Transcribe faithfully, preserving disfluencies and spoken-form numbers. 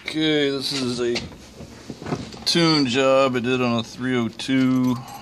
Okay, this is a tune job I did on a three oh two.